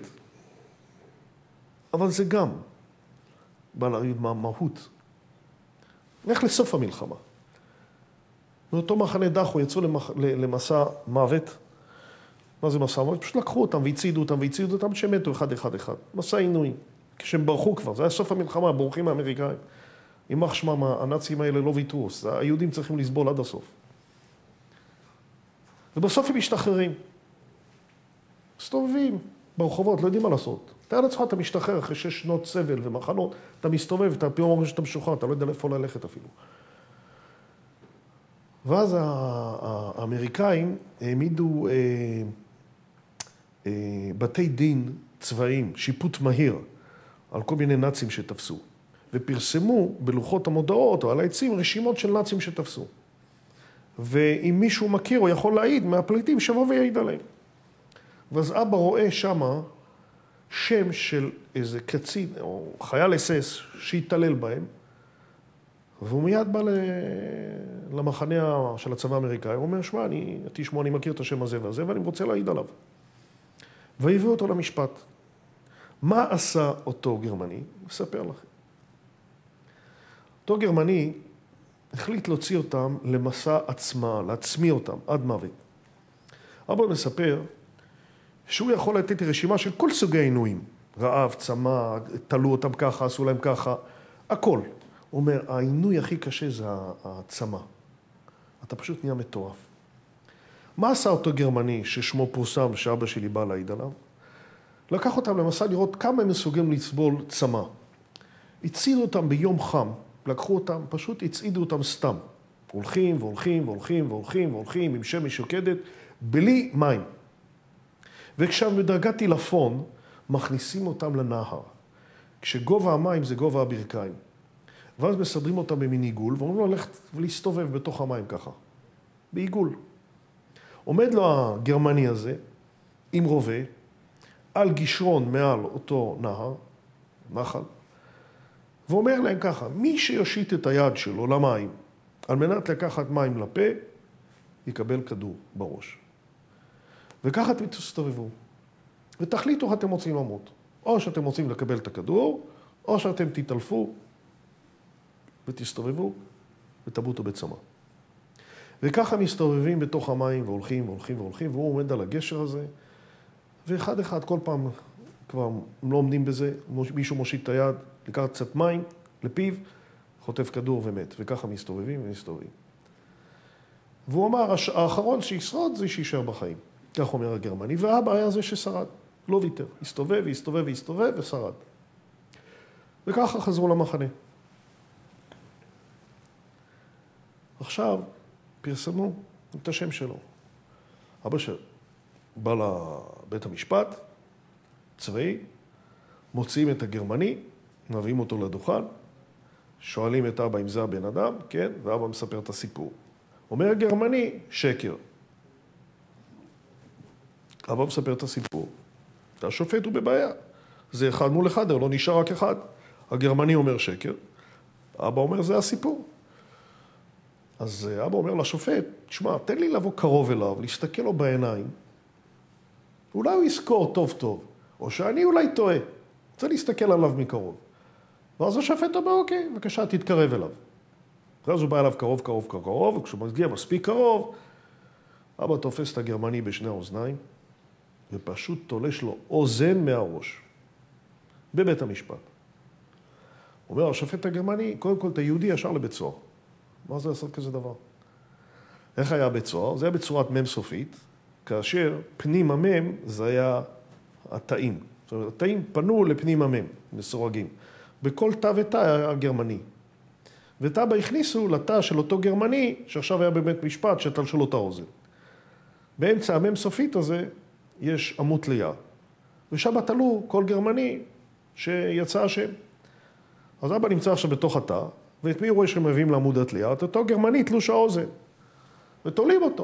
אבל זה גם בא להגיד מהמהות. נלך לסוף המלחמה. מאותו מחנה דחו יצאו למח... למסע מוות. מה זה מסע מוות? פשוט לקחו אותם והצידו אותם והצידו אותם שמתו אחד אחד אחד. מסע עינוי. כשהם ברחו כבר, זה היה סוף המלחמה, בורחים האמריקאים. יימח שמם, הנאצים האלה לא ויתרו, היהודים צריכים לסבול עד הסוף. ובסוף הם משתחררים. מסתובבים ברחובות, לא יודעים מה לעשות. תאר לעצמך, אתה משתחרר אחרי שש שנות סבל ומחנות, אתה מסתובב, אתה פתאום אומר שאתה משוחרר, אתה לא יודע לאיפה ללכת אפילו. ואז האמריקאים העמידו אה, אה, בתי דין צבאיים, שיפוט מהיר, על כל מיני נאצים שתפסו. ופרסמו בלוחות המודעות או על העצים רשימות של נאצים שתפסו. ואם מישהו מכיר או יכול להעיד מהפליטים, שבוא ויעיד עליהם. ואז אבא רואה שמה שם של איזה קצין או חייל אס אס שהתעלל בהם, והוא מיד בא למחנה של הצבא האמריקאי, הוא אומר, שמע, אני, תשמעו, אני מכיר את השם הזה והזה, ואני רוצה להעיד עליו. והביאו אותו למשפט. מה עשה אותו גרמני? אספר לכם. אותו גרמני החליט להוציא אותם למסע עצמה, להצמיא אותם עד מוות. אבא מספר שהוא יכול לתת רשימה של כל סוגי עינויים. רעב, צמא, תלו אותם ככה, עשו להם ככה, הכל. הוא אומר, העינוי הכי קשה זה הצמא. אתה פשוט נהיה מטורף. מה עשה אותו גרמני ששמו פורסם, שאבא שלי בא להעיד עליו? לקח אותם למסע לראות כמה הם מסוגלים לסבול צמא. הצידו אותם ביום חם, לקחו אותם, פשוט הצעידו אותם סתם. הולכים והולכים והולכים והולכים והולכים עם שמש שוקדת, בלי מים. וכשהם בדרגת טילפון, מכניסים אותם לנהר. כשגובה המים זה גובה הברכיים. ואז מסדרים אותם במין עיגול, ואומרים לו ללכת ולהסתובב בתוך המים ככה. בעיגול. עומד לו הגרמני הזה, עם רובה, על גישרון מעל אותו נהר, נחל, ואומר להם ככה, מי שיושיט את היד שלו למים, על מנת לקחת מים לפה, יקבל כדור בראש. וככה אתם תסתובבו. ותחליטו אתם רוצים למות. או שאתם רוצים לקבל את הכדור, או שאתם תתעלפו ותסתובבו ותמותו בצמא. וככה מסתובבים בתוך המים והולכים והולכים והולכים, והוא עומד על הגשר הזה, ואחד אחד כל פעם כבר לא עומדים בזה, מישהו מושיט את היד, לקחת קצת מים לפיו, חוטף כדור ומת, וככה מסתובבים ומסתובבים. והוא אמר, האחרון שישרוד זה שישאר בחיים. כך אומר הגרמני, והאבא היה זה ששרד, לא ויתר. הסתובב והסתובב והסתובב ושרד. וככה חזרו למחנה. עכשיו פרסמו את השם שלו. אבא שבא לבית המשפט, צבאי, מוציאים את הגרמני, מביאים אותו לדוכן, שואלים את אבא אם זה הבן אדם, כן? ואבא מספר את הסיפור. אומר הגרמני, שקר. אבא מספר את הסיפור. השופט הוא בבעיה. זה אחד מול אחד, לא נשאר רק אחד. הגרמני אומר שקר. אבא אומר, זה הסיפור. אז אבא אומר לשופט, תשמע, תן לי לבוא קרוב אליו, להסתכל לו בעיניים. אולי הוא יזכור טוב טוב, או שאני אולי טועה. רוצה להסתכל עליו מקרוב. ואז השופט אומר, אוקיי, בבקשה, תתקרב אליו. ואז הוא בא אליו קרוב, קרוב, קרוב, וכשהוא מגיע מספיק קרוב, אבא תופס את הגרמני בשני האוזניים, ופשוט תולש לו אוזן מהראש, בבית המשפט. אומר השופט הגרמני, קודם כל, אתה יהודי ישר לבית סוהר. מה זה לעשות כזה דבר? איך היה בית סוהר? זה היה בצורת מם סופית, כאשר פנים המם זה היה התאים. זאת אומרת, התאים פנו לפנים המם, מסורגים. בכל תא ותא היה גרמני. ותא בה הכניסו לתא של אותו גרמני, שעכשיו היה בבית משפט, שתלשו לו את האוזן. באמצע המם סופית הזה, יש עמוד תלייה. ושם תלו כל גרמני שיצא השם. אז אבא נמצא עכשיו בתוך התא, ואת מי הוא רואה שמביאים לעמוד התלייה? את אותו גרמני תלוש האוזן. ותולים אותו.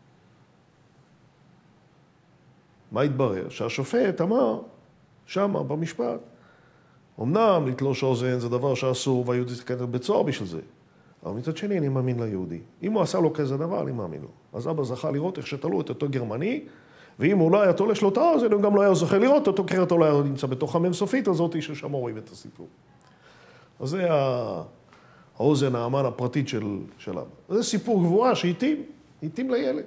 מה התברר? שהשופט אמר, שמה, במשפט, אמנם לתלוש האוזן זה דבר שאסור, והיהודי תקדם בית סוהר בשביל זה. אבל מצד שני, אני מאמין ליהודי. אם הוא עשה לו כזה דבר, אני מאמין לו. אז אבא זכה לראות איך שתלו את אותו גרמני, ואם הוא לא היה תולש לו את האוזן, הוא גם לא היה זוכה לראות אותו, כי אותו לא היה נמצא בתוך המם סופית הזאת, ששם רואים את הסיפור. אז זה האוזן האמן הפרטית של, של אבא. זה סיפור גבוהה שהתאים, התאים לילד.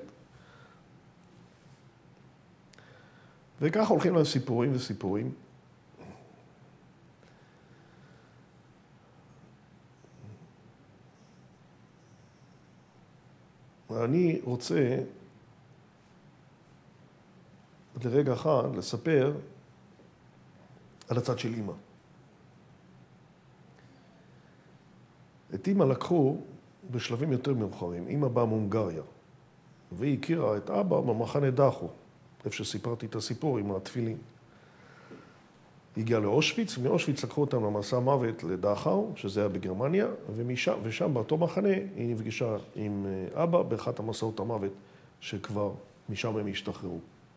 וכך הולכים להם סיפורים וסיפורים. אני רוצה לרגע אחד לספר על הצד של אמא. את אמא לקחו בשלבים יותר מאוחרים. אמא באה מהונגריה, והיא הכירה את אבא במחנה דחו, איפה שסיפרתי את הסיפור עם התפילין. היא הגיעה לאושוויץ, ומאושוויץ לקחו אותם למסע מוות לדחאו, שזה היה בגרמניה, ומשם, ושם באותו מחנה היא נפגשה עם אבא באחת המסעות המוות, שכבר משם הם השתחררו.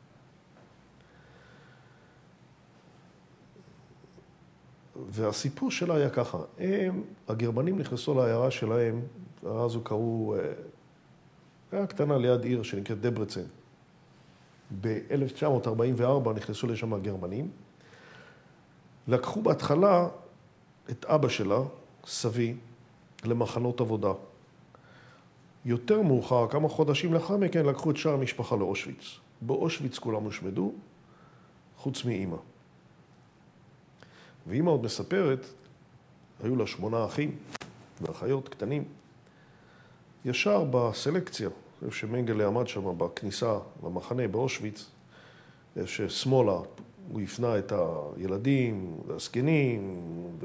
והסיפור שלה היה ככה, הם, הגרמנים נכנסו לעיירה שלהם, העיירה הזו קראו, היה קטנה ליד עיר שנקראת דברצן. ב-אלף תשע מאות ארבעים וארבע נכנסו לשם הגרמנים, לקחו בהתחלה את אבא שלה, סבי, למחנות עבודה. יותר מאוחר, כמה חודשים לאחר מכן, לקחו את שאר המשפחה לאושוויץ. באושוויץ כולם הושמדו, חוץ מאמא. ואמא עוד מספרת, היו לה שמונה אחים ואחיות קטנים, ישר בסלקציה, איפה שמנגלה עמד שם בכניסה למחנה באושוויץ, איפה ששמאלה הוא הפנה את הילדים והזקנים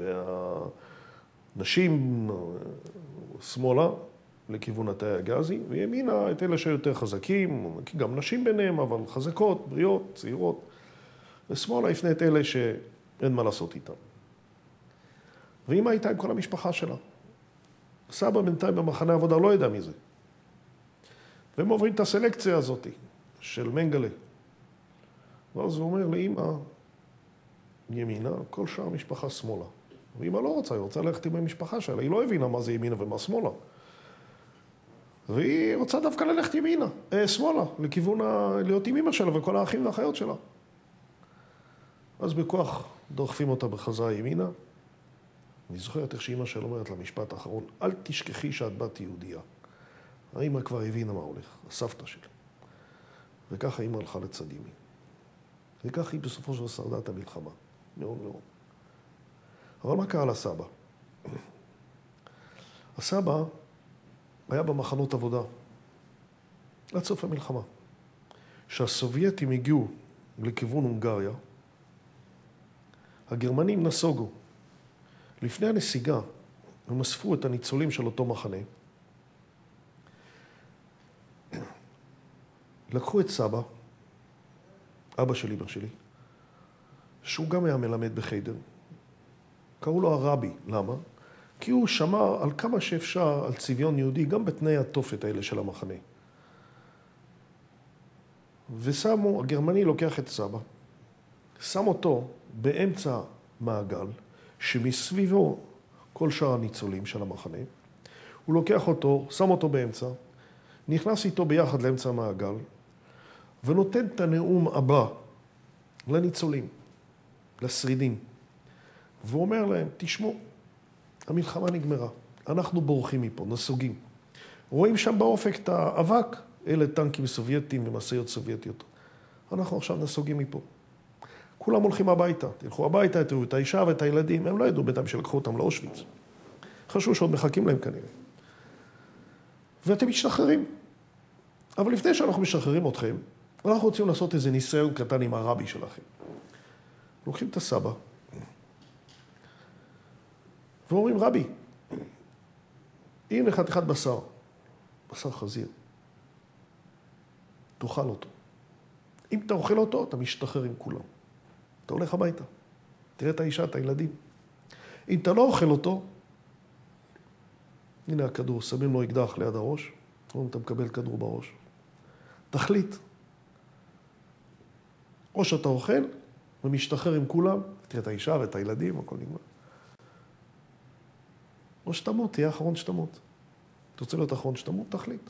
והנשים שמאלה לכיוון התאי הגזי, וימינה את אלה שיותר חזקים, גם נשים ביניהם, אבל חזקות, בריאות, צעירות, ושמאלה הפנה את אלה שאין מה לעשות איתם. ואמא הייתה עם כל המשפחה שלה. סבא בינתיים במחנה העבודה לא ידע מזה. והם עוברים את הסלקציה הזאת של מנגלה. ואז הוא אומר לאמא, ימינה, כל שאר משפחה שמאלה. ואמא לא רוצה, היא רוצה ללכת עם המשפחה שלה, היא לא הבינה מה זה ימינה ומה שמאלה. והיא רוצה דווקא ללכת ימינה, אה, שמאלה, לכיוון ה... להיות עם אמא שלה וכל האחים והאחיות שלה. אז בכוח דוחפים אותה בחזרה ימינה. אני זוכרת איך שאמא שלה אומרת למשפט האחרון, אל תשכחי שאת בת יהודייה. האמא כבר הבינה מה הולך, הסבתא שלה. וככה אמא הלכה לצד ימין. וכך היא בסופו של שרדה את המלחמה. מאוד מאוד. אבל מה קרה לסבא? הסבא היה במחנות עבודה, עד סוף המלחמה. כשהסובייטים הגיעו לכיוון הונגריה, הגרמנים נסוגו. לפני הנסיגה, הם אספו את הניצולים של אותו מחנה. לקחו את סבא, אבא של אמא שלי, שהוא גם היה מלמד בחיידר. קראו לו הרבי. למה? כי הוא שמר על כמה שאפשר על צביון יהודי, גם בתנאי התופת האלה של המחנה. ושמו, הגרמני לוקח את סבא, שם אותו באמצע מעגל, שמסביבו כל שאר הניצולים של המחנה. הוא לוקח אותו, שם אותו באמצע, נכנס איתו ביחד לאמצע המעגל, ונותן את הנאום הבא לניצולים, לשרידים. והוא אומר להם, תשמעו, המלחמה נגמרה, אנחנו בורחים מפה, נסוגים. רואים שם באופק את האבק, אלה טנקים סובייטיים ומשאיות סובייטיות. אנחנו עכשיו נסוגים מפה. כולם הולכים הביתה, תלכו הביתה, תראו את האישה ואת הילדים, הם לא ידעו בינתיים שלקחו אותם לאושוויץ. חשבו שעוד מחכים להם כנראה. ואתם משתחררים. אבל לפני שאנחנו משחררים אתכם, אנחנו רוצים לעשות איזה ניסיון קטן עם הרבי שלכם. לוקחים את הסבא, ואומרים, רבי, הנה חתיכת בשר, בשר חזיר. תאכל אותו. אם אתה אוכל אותו, אתה משתחרר עם כולם. אתה הולך הביתה. תראה את האישה, את הילדים. אם אתה לא אוכל אותו, הנה הכדור, שמים לו אקדח ליד הראש, או אתה מקבל כדור בראש. תחליט. או שאתה אוכל ומשתחרר עם כולם, תראה את האישה ואת הילדים, הכל נגמר. או שתמות, תהיה האחרון שתמות. אתה רוצה להיות האחרון שתמות, תחליט.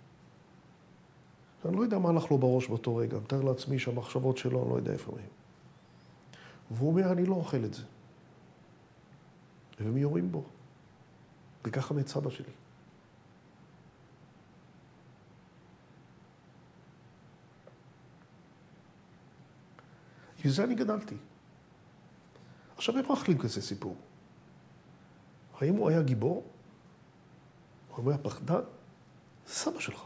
אני לא יודע מה הלך לו בראש באותו רגע, מתאר לעצמי שהמחשבות שלו, אני לא יודע איפה הם. והוא אומר, אני לא אוכל את זה. והם יורים בו. וככה מת סבא שלי. וזה אני גדלתי. עכשיו, איך מחלים כזה סיפור? האם הוא היה גיבור? או הוא היה פחדן? סבא שלך.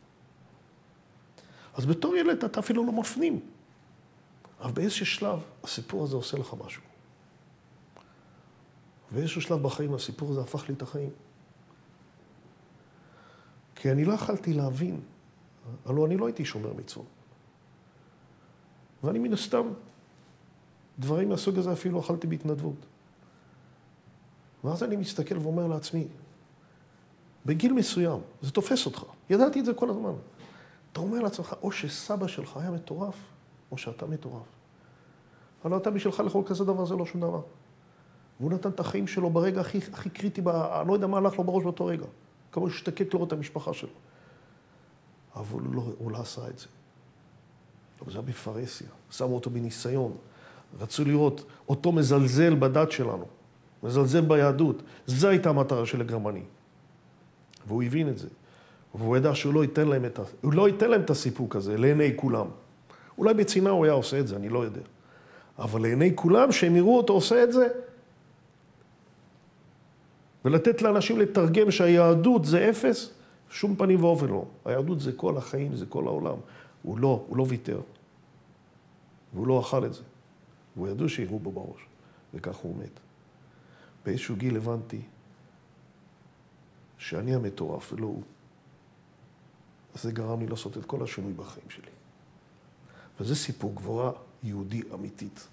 אז בתור ילד אתה אפילו לא מפנים. אבל באיזשהו שלב הסיפור הזה עושה לך משהו. באיזשהו שלב בחיים הסיפור הזה הפך לי את החיים. כי אני לא יכלתי להבין, הלוא אני לא הייתי שומר מצוות. ואני מן הסתם, דברים מהסוג הזה אפילו אכלתי בהתנדבות. ואז אני מסתכל ואומר לעצמי, בגיל מסוים, זה תופס אותך. ידעתי את זה כל הזמן. אתה אומר לעצמך, או שסבא שלך היה מטורף, או שאתה מטורף. אבל אתה בשבילך לכל כזה דבר, זה לא שום דבר. והוא נתן את החיים שלו ברגע הכי, הכי קריטי, אני לא יודע מה הלך לו בראש באותו רגע. כמו שתקק לראות את המשפחה שלו. אבל הוא לא, הוא לא עשה את זה. אבל זה היה בפרהסיה. שמו אותו בניסיון. רצו לראות אותו מזלזל בדת שלנו. מזלזל ביהדות. זו הייתה המטרה של הגרמני. והוא הבין את זה. והוא ידע שהוא לא ייתן להם את, ה... הוא לא ייתן להם את הסיפוק הזה, לעיני כולם. אולי בצינה הוא היה עושה את זה, אני לא יודע. אבל לעיני כולם, שהם יראו אותו עושה את זה, ולתת לאנשים לתרגם שהיהדות זה אפס, שום פנים ואופן לא. היהדות זה כל החיים, זה כל העולם. הוא לא, הוא לא ויתר. והוא לא אכל את זה. והוא ידעו שיראו בו בראש. וכך הוא מת. באיזשהו גיל הבנתי שאני המטורף ולא הוא. אז זה גרם לי לעשות את כל השינוי בחיים שלי. וזה סיפור גבורה יהודי אמיתית.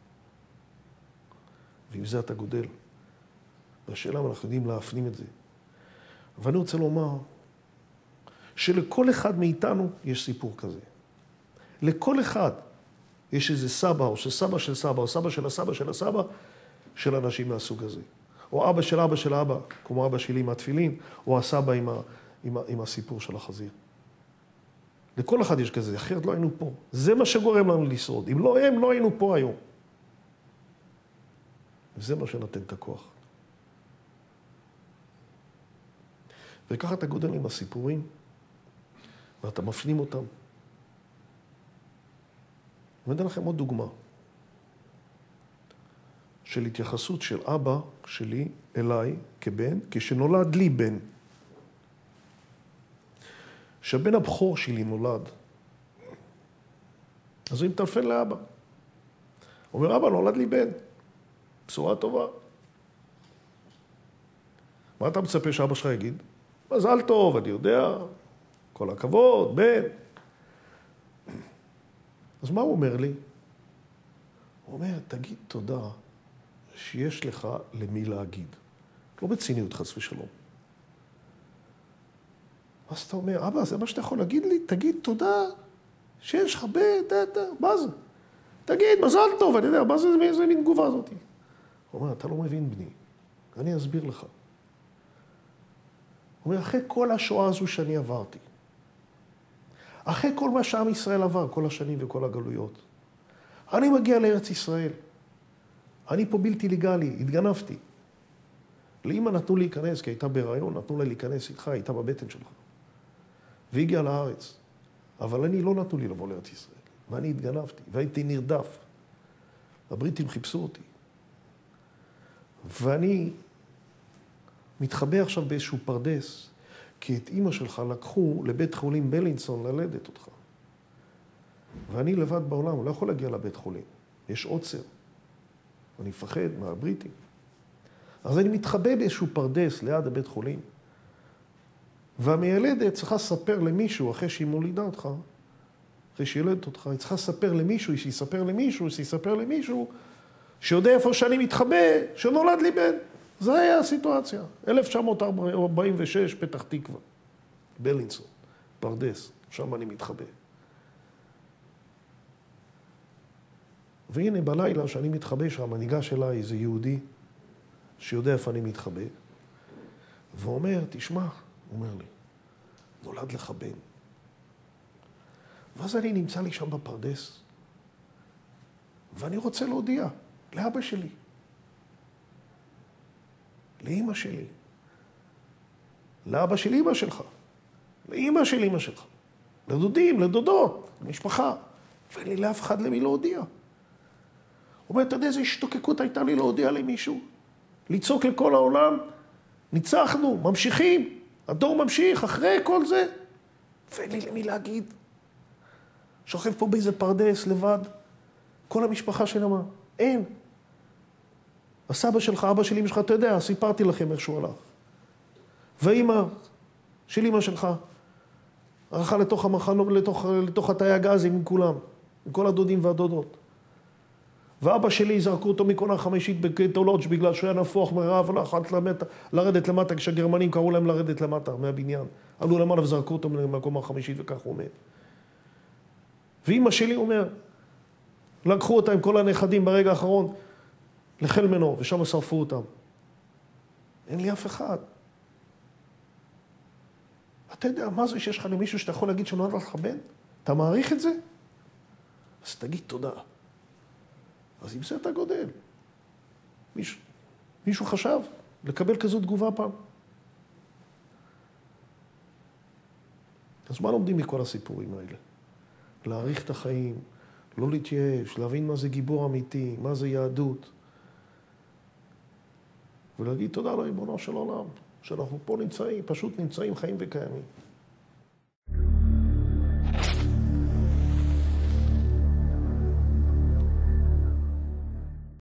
ועם זה אתה גודל. והשאלה, אנחנו יודעים להפנים את זה. ואני רוצה לומר שלכל אחד מאיתנו יש סיפור כזה. לכל אחד יש איזה סבא, או שסבא של סבא, או סבא של הסבא של הסבא, של אנשים מהסוג הזה. או אבא של אבא של אבא, כמו אבא שלי עם התפילין, או הסבא עם, ה, עם, ה, עם הסיפור של החזיר. לכל אחד יש כזה, אחרת לא היינו פה. זה מה שגורם לנו לשרוד. אם לא הם, לא היינו פה היום. וזה מה שנותן את הכוח. וככה אתה גודל עם הסיפורים, ואתה מפנים אותם. אני אתן לכם עוד דוגמה. של התייחסות של אבא שלי אליי כבן, כשנולד לי בן. שהבן הבכור שלי נולד, אז הוא מטלפן לאבא. הוא אומר, אבא, נולד לי בן. בשורה טובה. מה אתה מצפה שאבא שלך יגיד? מזל טוב, אני יודע, כל הכבוד, בן. אז מה הוא אומר לי? הוא אומר, תגיד תודה שיש לך למי להגיד. לא בציניות חס ושלום. אז אתה אומר, אבא, זה מה שאתה יכול להגיד לי? תגיד תודה שיש לך בן, דה, מה זה? תגיד, מזל טוב, אני יודע, מה זה, איזה מין תגובה הזאת? הוא אומר, אתה לא מבין בני, אני אסביר לך. הוא אומר, אחרי כל השואה הזו שאני עברתי, אחרי כל מה שעם ישראל עבר, כל השנים וכל הגלויות, אני מגיע לארץ ישראל. אני פה בלתי לגלי, התגנבתי. לאמא נתנו להיכנס, כי הייתה בהיריון, נתנו לה להיכנס איתך, הייתה בבטן שלך. והגיעה לארץ. אבל אני לא נתנו לי לבוא לארץ ישראל. ואני התגנבתי, והייתי נרדף. הבריטים חיפשו אותי. ואני מתחבא עכשיו באיזשהו פרדס, כי את אמא שלך לקחו לבית חולים בלינסון ללדת אותך. ואני לבד בעולם, הוא לא יכול להגיע לבית חולים. יש עוצר. אני מפחד מהבריטים. אז אני מתחבא באיזשהו פרדס ליד הבית חולים. והמיילדת צריכה לספר למישהו, אחרי שהיא מולידה אותך, אחרי שהיא ילדת אותך, היא צריכה לספר למישהו, שיספר למישהו, שיספר למישהו, שיודע איפה שאני מתחבא, שנולד לי בן. זה היה הסיטואציה. אלף תשע מאות ארבעים ושש, פתח תקווה, בלינסון, פרדס, שם אני מתחבא. והנה בלילה שאני מתחבא שם, ניגש אליי איזה יהודי שיודע איפה אני מתחבא, ואומר, תשמע, הוא אומר לי, נולד לך בן. ואז אני נמצא לי שם בפרדס, ואני רוצה להודיע לאבא שלי, לאמא שלי, לאבא של אמא שלך, לאמא של אמא שלך, לדודים, לדודות, למשפחה, ואין לי לאף אחד למי להודיע. הוא אומר, אתה יודע איזה השתוקקות הייתה לי להודיע למישהו? לצעוק לכל העולם, ניצחנו, ממשיכים, הדור ממשיך, אחרי כל זה, ואין לי למי להגיד. שוכב פה באיזה פרדס לבד, כל המשפחה שלמה, אין. הסבא שלך, אבא של אמא שלך, אתה יודע, סיפרתי לכם איך שהוא הלך. והאמא של אמא שלך, הלכה לתוך המחנות, לתוך, לתוך התאי הגזים עם כולם, עם כל הדודים והדודות. ואבא שלי זרקו אותו מקונה חמישית בקטולוג' בגלל שהוא היה נפוח מרעב, ולא יכולת לרדת למטה, כשהגרמנים קראו להם לרדת למטה מהבניין. עלו למעלה וזרקו אותו מהקומה החמישית וכך הוא מת. ואמא שלי אומר, לקחו אותה עם כל הנכדים ברגע האחרון לחיל מנור, ושם שרפו אותם. אין לי אף אחד. אתה יודע מה זה שיש לך למישהו שאתה יכול להגיד שנולד לך בן? אתה מעריך את זה? אז תגיד תודה. אז עם זה אתה גודל. מישהו, מישהו חשב לקבל כזו תגובה פעם. אז מה לומדים מכל הסיפורים האלה? להעריך את החיים, לא להתייאש, להבין מה זה גיבור אמיתי, מה זה יהדות. ולהגיד תודה לריבונו של עולם, שאנחנו פה נמצאים, פשוט נמצאים חיים וקיימים.